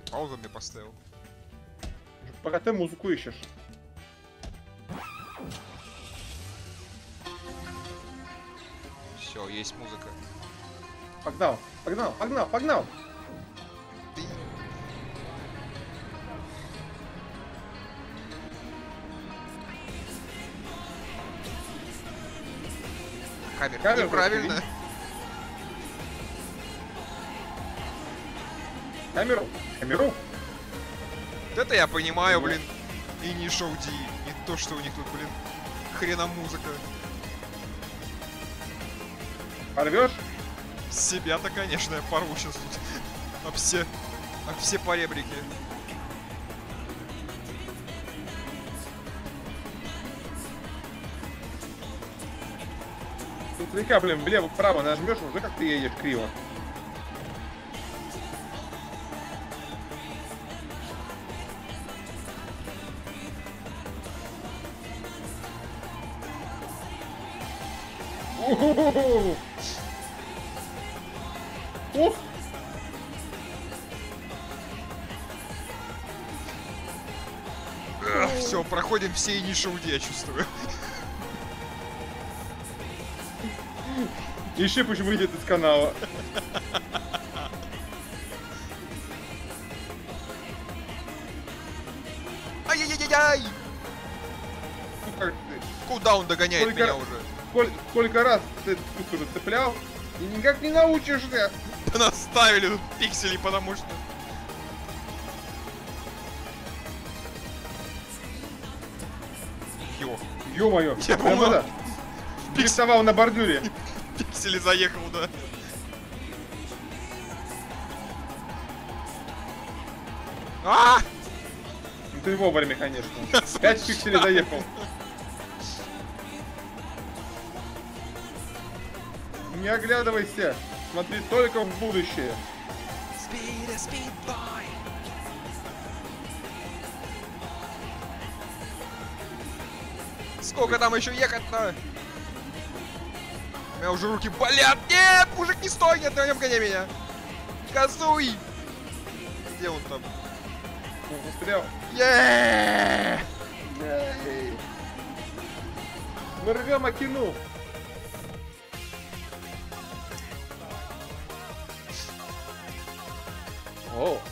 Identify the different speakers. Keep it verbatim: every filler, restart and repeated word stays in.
Speaker 1: Паузу мне поставил.
Speaker 2: Пока ты музыку ищешь.
Speaker 1: Все, есть музыка.
Speaker 2: Погнал, погнал, погнал, погнал.
Speaker 1: Ты... Камера.
Speaker 2: Камера
Speaker 1: Неправильно.
Speaker 2: просто, Камеру, камеру.
Speaker 1: Вот это я понимаю, блин. И не шоу Ди. Не то, что у них тут, блин, хрена музыка.
Speaker 2: Порвешь?
Speaker 1: Себя-то, конечно, я порву сейчас тут. Об все... Об все поребрики.
Speaker 2: Тут слегка, блин, влево-вправо нажмешь, уже как ты едешь криво. У-ху-ху-ху. Ух!
Speaker 1: Все, проходим все и не шоу Ди, я чувствую.
Speaker 2: Ищи, пусть выйдет из канала.
Speaker 1: Ай-яй-яй-яй!
Speaker 2: Ну, как ты?
Speaker 1: Куда он догоняет
Speaker 2: Сколько-
Speaker 1: меня уже?
Speaker 2: Сколь- Сколько раз ты тут уже цеплял, и никак не научишься.
Speaker 1: Наставили тут пиксели, потому что... Ё,
Speaker 2: Ё-моё,
Speaker 1: Я
Speaker 2: прям
Speaker 1: думал,
Speaker 2: это, дрифтовал на бордюре.
Speaker 1: пиксели заехал, да. А!
Speaker 2: Ну, ты вовремя, конечно. Пять пикселей заехал. Не оглядывайся, смотри только в будущее.
Speaker 1: Speed, speed boy. Сколько там еще ехать-то? У меня уже руки болят. Нет, мужик, не стой, нет, не обгоняй меня. Газуй. Где он там?
Speaker 2: Ну, застрял.
Speaker 1: Еее!
Speaker 2: Эй. Мы рвем Акину. О,